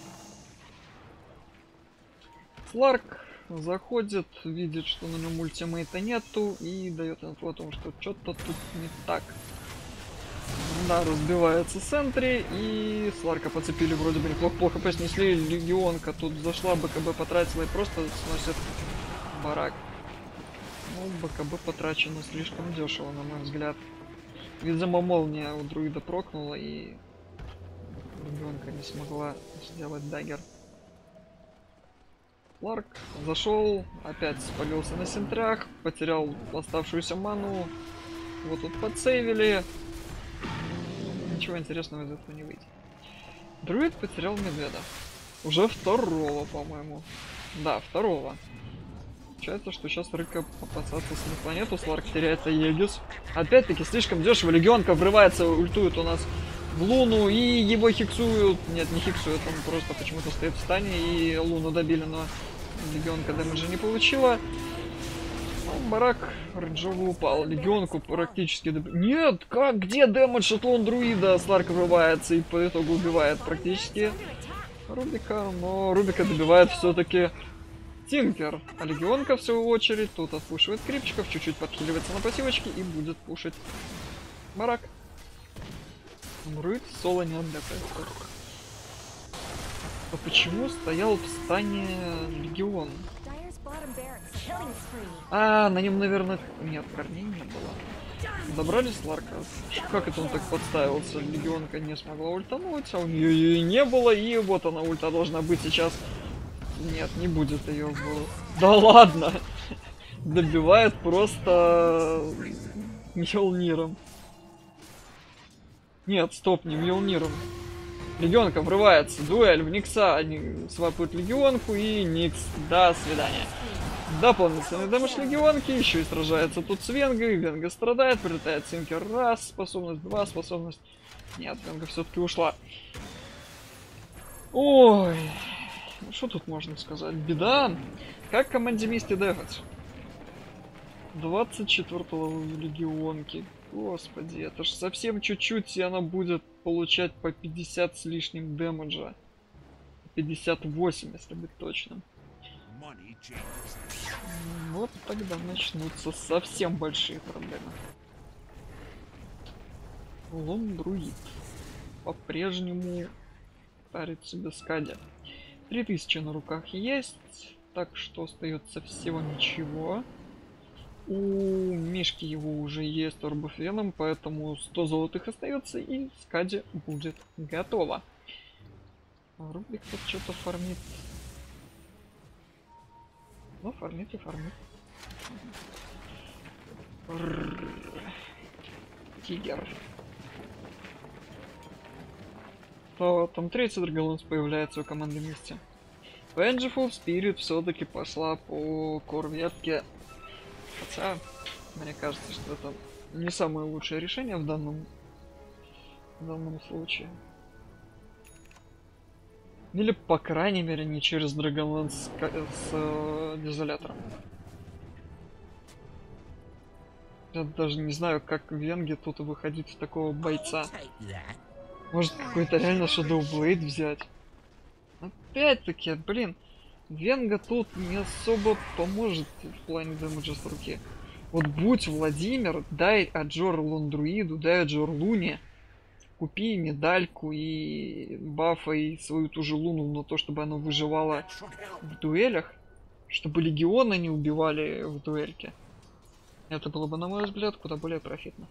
Сларк заходит, видит, что на нем ультимейта нету и дает инфу о том, что что-то тут не так. Да, разбивается Сентри и Сларка подцепили вроде бы неплохо, плохо поснесли. Легионка тут зашла, БКБ потратила и просто сносит барак. Ну, БКБ потрачено слишком дешево, на мой взгляд. Видимо, молния у друида прокнула и Легионка не смогла сделать даггер. Сларк зашел, опять спалился на сентрах, потерял оставшуюся ману. Вот тут подсейвили. Ничего интересного из этого не выйдет. Друид потерял медведа. Уже второго, по-моему. Да, второго. Получается, что сейчас рыка попасаться с планету. Сларк теряет Аегис. Опять-таки, слишком дешево. Легионка врывается, ультует у нас в Луну и его хиксуют. Нет, не хиксуют, он просто почему-то стоит в стане и Луну добили, но Легионка дэмэджа не получила. Ну, барак рейнджовый упал. Легионку практически добили. Нет, как? Где дэмэдж от лон друида? Сларк врывается и по итогу убивает практически Рубика, но Рубика добивает все-таки Тинкер. А Легионка, в свою очередь, тут отпушивает крипчиков, чуть-чуть подхиливается на пассивочке и будет пушить барак. Друид соло не отдыхает. А почему стоял в стане Легион? А, на нем, наверное... Нет, корней не было. Забрали Сларка. Как это он так подставился? Легионка не смогла ультануть, а у нее и не было. И вот она, ульта должна быть сейчас. Нет, не будет ее. Да ладно! Добивает просто Мьёлниром. Нет, стоп, не Мьёлниром. Легионка врывается, дуэль в Никса, они свапают Легионку и Никс. До свидания. Дополнительный дэмэдж Легионки, еще и сражается тут с Венгой. Венга страдает, прилетает Тинкер раз, способность два, способность... Нет, Венга все-таки ушла. Ой, что тут можно сказать? Беда. Как команде Мисти дефать? двадцать четвёртого Легионки. Господи, это ж совсем чуть-чуть, и она будет получать по пятьдесят с лишним дэмэджа. пятьдесят восемь, если быть точным. Вот тогда начнутся совсем большие проблемы. Лондруид по-прежнему тарит себе скади. три тысячи на руках есть, так что остается всего ничего. У Мишки его уже есть Орбуфеном, поэтому сто золотых остается и скади будет готово. А Рубик тут что-то фармит. Ну, фармит и фармит. Тигер. То там третий Драголанс появляется у команды вместе. Vengeful Spirit все-таки пошла по корветке. Хотя, мне кажется, что это не самое лучшее решение в данном, в данном случае. Или, по крайней мере, не через Dragonlance с, с э, дизолятором. Я даже не знаю, как Венге тут выходить в такого бойца. Может, какой-то реально Shadow Blade взять. Опять-таки, блин, Венга тут не особо поможет в плане дэмэджа с руки. Вот будь Владимир, дай Аджор Лондруиду, дай Аджор Луне, купи медальку и бафай свою ту же Луну на то, чтобы она выживала в дуэлях, чтобы легионы не убивали в дуэльке. Это было бы, на мой взгляд, куда более профитно.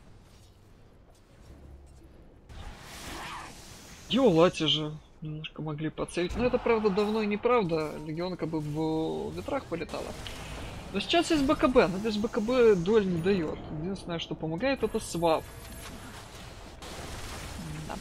Диолати же немножко могли подсейвить. Но это, правда, давно и неправда. Легионка бы в ветрах полетала. Но сейчас есть БКБ, но без БКБ дуэль не дает. Единственное, что помогает, это свап. Да.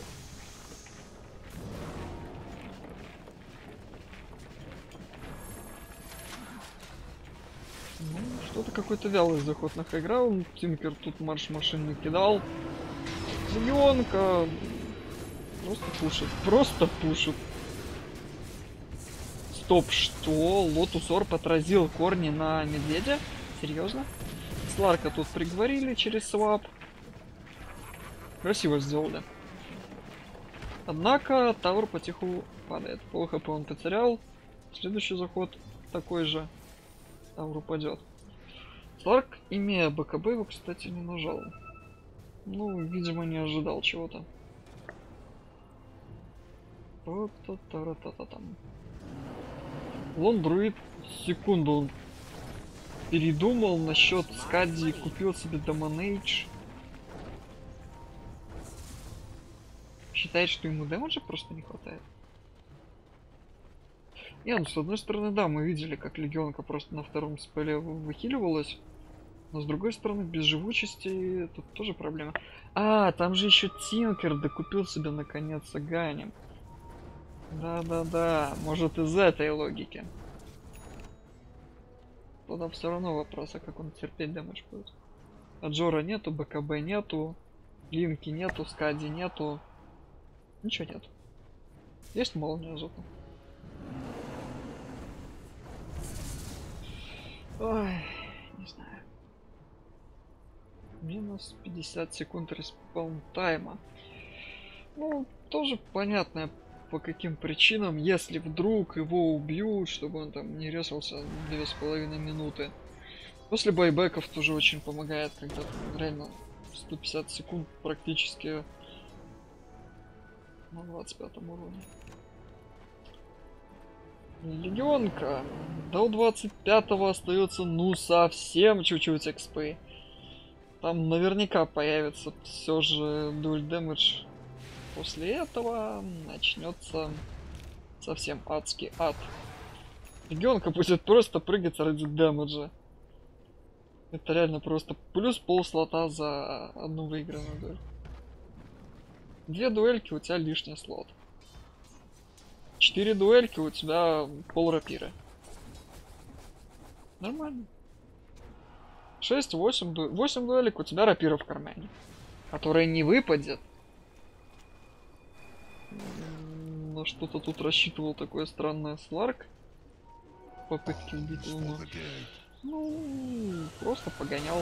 Ну, что-то какой-то вялый заход на хайграунд. Тинкер тут марш машин накидал. Легионка просто пушит. Просто пушит. Стоп, что? Лотус Орб отразил корни на медведя? Серьезно? Сларка тут приговорили через свап. Красиво сделали. Однако Тауэр потиху падает. Пол хп он потерял. Следующий заход такой же. Тауэр упадет. Сларк, имея БКБ, его, кстати, не нажал. Ну, видимо, не ожидал чего-то. Та-та-та-та-та-там. Лондруид секунду он передумал насчет скади, купил себе Домонейдж. Считает, что ему дэмэджа просто не хватает. Не, ну с одной стороны, да, мы видели, как Легионка просто на втором спеле выхиливалась. Но с другой стороны, без живучести тут тоже проблема. А, там же еще Тинкер докупил себе наконец Аганим. Да-да-да, может из этой логики. Тогда все равно вопрос, а как он терпеть дэмэдж будет. Аджора нету, БКБ нету, Линки нету, Скади нету. Ничего нету. Есть молния зато. Ой, не знаю. Минус пятьдесят секунд респаун тайма. Ну, тоже понятно, по каким причинам, если вдруг его убьют, чтобы он там не резался две с половиной минуты. После байбеков тоже очень помогает, когда там реально сто пятьдесят секунд практически на двадцать пятом уровне. Легионка. До двадцать пятого остается ну совсем чуть-чуть экспы. Там наверняка появится все же дуэль дэмэдж. После этого начнется совсем адский ад. Легионка будет просто прыгать ради дэмэджа. Это реально просто плюс пол слота за одну выигранную дуэль. Две дуэльки, у тебя лишний слот. Четыре дуэльки, у тебя пол рапиры. Нормально. шесть-восемь ду... восемь дуэлек, у тебя рапира в кармане. Которая не выпадет. На что-то тут рассчитывал такое странное Сларк. Попытки убить Луну. Ну, просто погонял.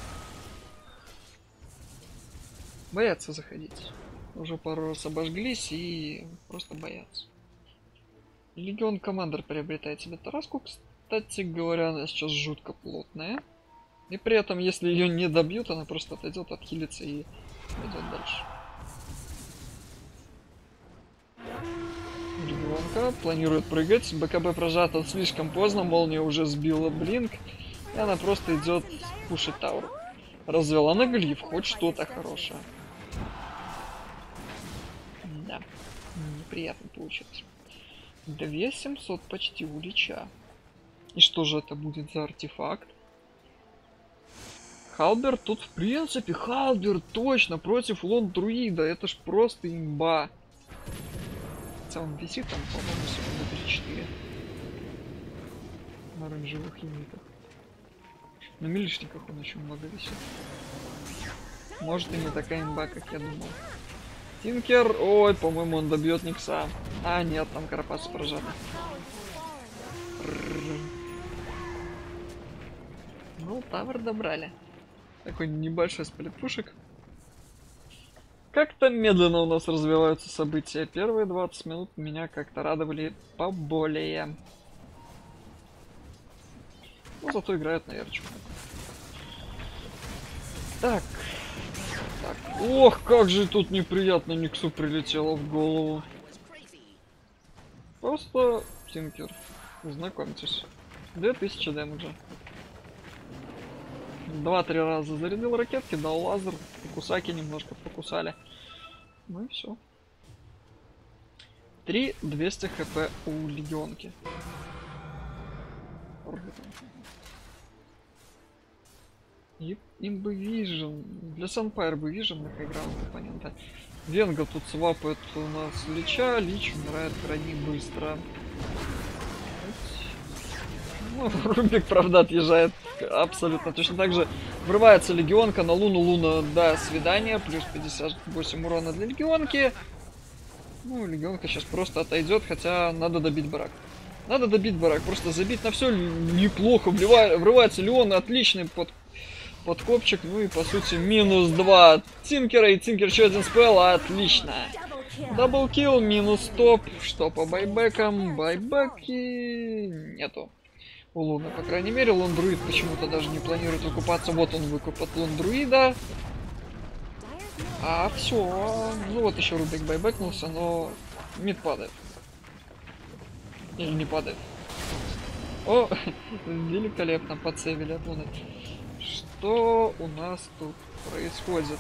Боятся заходить. Уже пару раз обожглись и просто боятся. Легион Командер приобретает себе Тараску, Кстати говоря, она сейчас жутко плотная. И при этом, если ее не добьют, она просто отойдет, отхилится и пойдет дальше. Легионка планирует прыгать. БКБ прожата слишком поздно, молния уже сбила блинк. И она просто идет пушить таур. Развела на глиф, хоть что-то хорошее. Да, неприятно получилось. две тысячи семьсот почти у Лича. И что же это будет за артефакт? Халберт тут, в принципе, Халберт точно против лон друида. Это ж просто имба. Хотя он висит там, по-моему, секунды три-четыре. На оранжевых юнитах. На милишниках он очень много висит. Может и не такая имба, как я думал. Тинкер, ой, по-моему, он добьет Никса. А, нет, там Карапас прожат. Ну, тавер добрали. Такой небольшой сплит-пушек. Как-то медленно у нас развиваются события. Первые двадцать минут меня как-то радовали поболее. Ну, зато играют на ярчику. Так. Так. Ох, как же тут неприятно Никсу прилетело в голову. Просто Тинкер. Знакомьтесь. две тысячи дэмэджа. Два-три раза зарядил ракетки, дал лазер. Кусаки немножко покусали. Ну и все. три тысячи двести хп у легионки. И им бы вижен. Для Санпайр бы вижен на играл компонента. Венга тут свапает у нас Лича. Лич умирает крайне быстро. Ну, Рубик, правда, отъезжает абсолютно точно так же. Врывается легионка на Луну. Луна, до свидания. Плюс пятьдесят восемь урона для легионки. Ну, легионка сейчас просто отойдет, хотя надо добить барак. Надо добить барак, просто забить на все неплохо. Вливает, врывается Леон, отличный под, подкопчик. Ну и по сути минус два от Тинкера. И Тинкер еще один спел, отлично. Даблкил, минус топ. Что по байбекам? Байбеки нету. У Луны, по крайней мере, лон-друид почему-то даже не планирует выкупаться. Вот он выкуп от лон-друида. А все. Ну вот еще Рубик байбекнулся, но мид падает. Или не падает. О, великолепно подсейвили от Луны. Что у нас тут происходит?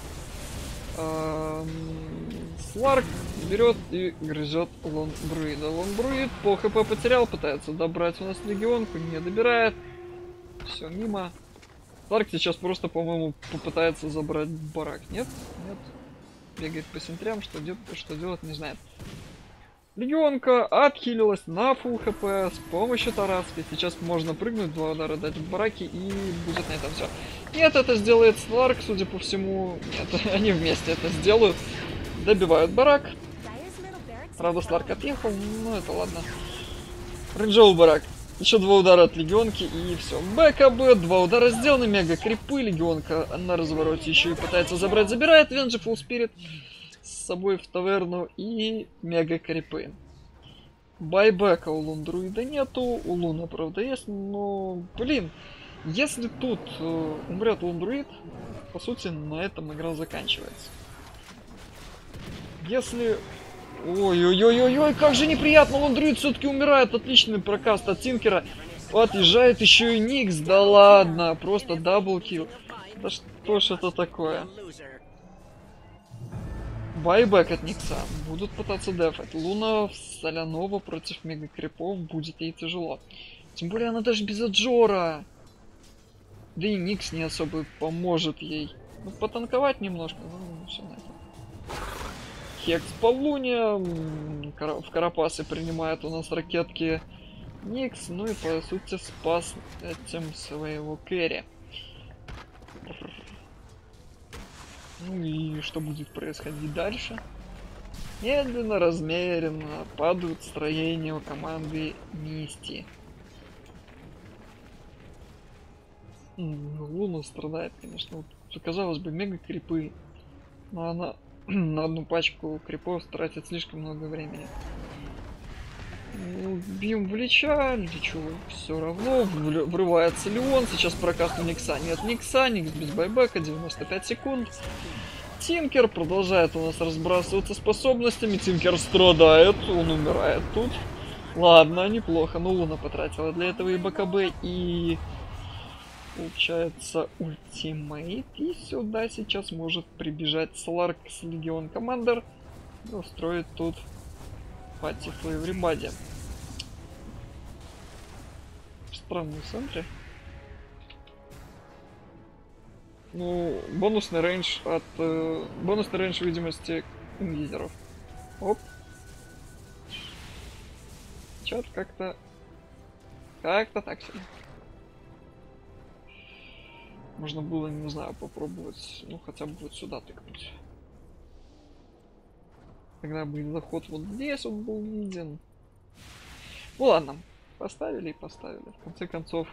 Сларк берет и грызет лон-друида. Лон-друид по хп потерял, пытается добрать у нас легионку, не добирает. Все мимо. Сларк сейчас просто, по-моему, попытается забрать барак. Нет? Нет. Бегает по сентрям, что, дел что делать, не знает. Легионка отхилилась на фул хп с помощью Тараски. Сейчас можно прыгнуть, два удара дать в бараке и будет на этом все. Нет, это сделает Сларк, судя по всему. Нет, они вместе это сделают. Добивают барак. Правда, Сларк отъехал, ну это ладно. Рейнджовый барак. Еще два удара от легионки и все. БКБ, два удара сделаны, мега крипы. Легионка на развороте еще и пытается забрать. Забирает Vengeful Spirit с собой в таверну и мега крипы. Байбека у лун-друида нету, у Луна, правда, есть, но, блин, если тут э, умрет лун-друид, по сути, на этом игра заканчивается. Если... Ой-ой-ой-ой-ой, как же неприятно, лун-друид все-таки умирает, отличный прокаст от Тинкера. Отъезжает еще и Никс, да ладно, просто даблкил. Да что ж это такое? Байбек от Никса. Будут пытаться дефать. Луна Соляного против мега крипов будет ей тяжело. Тем более она даже без Аджора. Да и Никс не особо поможет ей. Ну, потанковать немножко, ну, все на это. Хекс по Луне. В Карапасы принимает у нас ракетки Никс. Ну и по сути спас этим своего керри. Ну и что будет происходить дальше? Медленно, размеренно падают строения у команды Мисти. Луна страдает, конечно. Вот, казалось бы, мега крипы. Но она на одну пачку крипов тратит слишком много времени. Бьем в Лича, Личу все равно, врывается Леон, сейчас прокаст у Никса, нет Никса, Никс без байбека, девяносто пять секунд. Тинкер продолжает у нас разбрасываться способностями, Тинкер страдает, он умирает тут. Ладно, неплохо, но Луна потратила для этого и БКБ, и получается ультимейт, и сюда сейчас может прибежать Сларк с Легион Командер и устроить тут пати for everybody. В странном центре. Ну, бонусный рейндж от... Э, бонусный рейндж видимости инвизеров. Оп. Чё-то как-то... Как-то так себе. Можно было, не знаю, попробовать, ну, хотя бы вот сюда тыкнуть. Тогда бы и заход вот здесь он был виден. Ну ладно, поставили и поставили. В конце концов...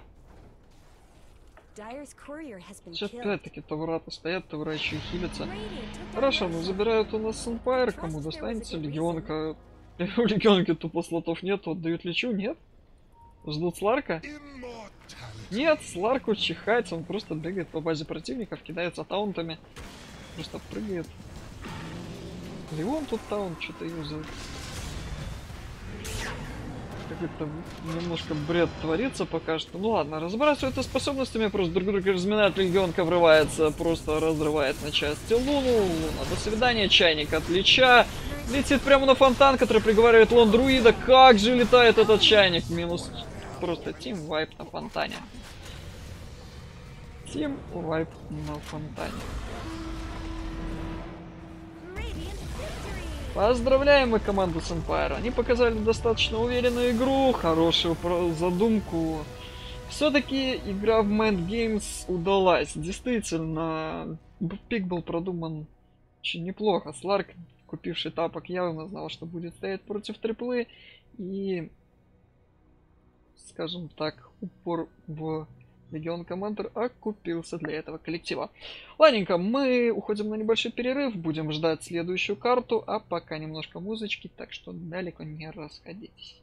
Сейчас опять-таки тавраты стоят, тавра еще и хилятся. Хорошо, ну забирают у нас Эмпайр, кому достанется Легионка. У Легионки тупо слотов нету, отдают Личу, нет? Ждут Сларка? Нет, Сларку чихать, он просто бегает по базе противников, кидается таунтами. Просто прыгает. Леон тут таунт что-то юзает. Какой-то немножко бред творится пока что. Ну ладно, разбрасываются способностями, просто друг друга разминают, Легионка врывается, просто разрывает на части Луну. Луна, до свидания, чайник от Лича. Летит прямо на фонтан, который приговаривает Лон Друида. Как же летает этот чайник? Минус просто тим вайп на фонтане. Тим вайп на фонтане. Поздравляем мы команду с Эмпайра. Они показали достаточно уверенную игру, хорошую задумку. Все-таки игра в Mind Games удалась. Действительно, пик был продуман очень неплохо. Сларк, купивший тапок, явно знал, что будет стоять против триплы. И, скажем так, упор в Легион Командер окупился для этого коллектива. Ладненько, мы уходим на небольшой перерыв, будем ждать следующую карту, а пока немножко музычки, так что далеко не расходитесь.